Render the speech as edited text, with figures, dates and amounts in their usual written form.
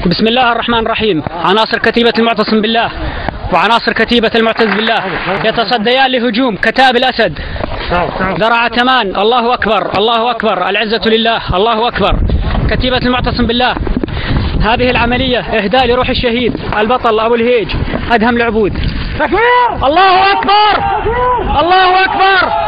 بسم الله الرحمن الرحيم. عناصر كتيبة المعتصم بالله وعناصر كتيبة المعتز بالله يتصديان لهجوم كتاب الأسد ذرع تمان. الله أكبر الله أكبر، العزة لله، الله أكبر. كتيبة المعتصم بالله، هذه العملية إهداء لروح الشهيد البطل أبو الهيج أدهم العبود. تكبير! الله أكبر الله أكبر.